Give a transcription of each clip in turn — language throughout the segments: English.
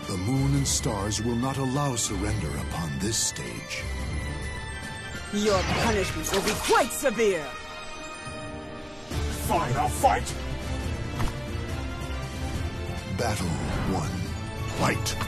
The moon and stars will not allow surrender upon this stage. Your punishment will be quite severe. Final fight! Battle 1. Fight!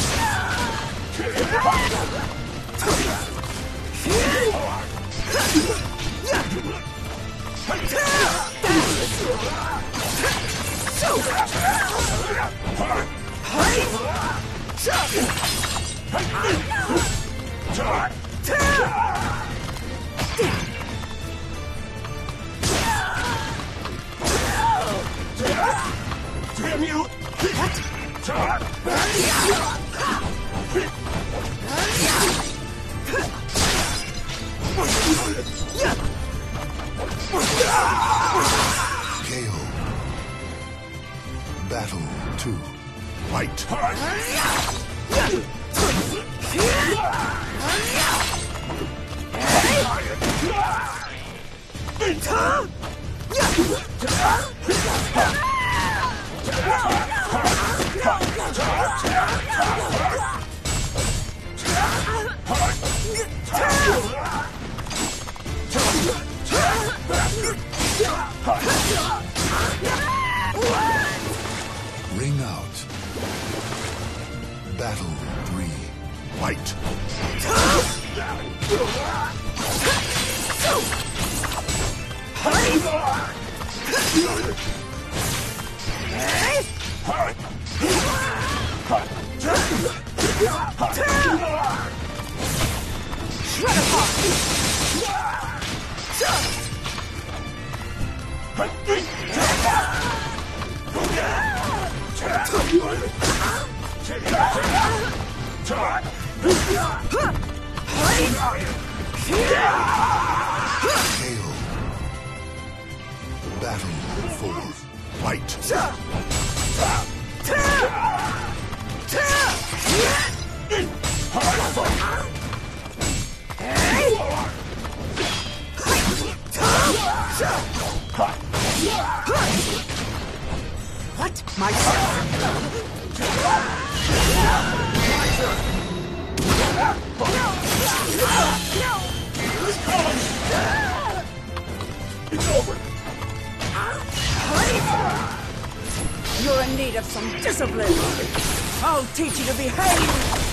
Damn you! KO. Battle 2. Fight! Ring out. Battle 3. Fight! KO. Battle 4. Fight! What? My turn? It's over! You're in need of some discipline. I'll teach you to behave.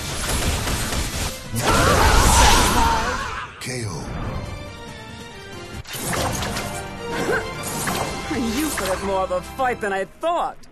KO. You put up more of a fight than I thought.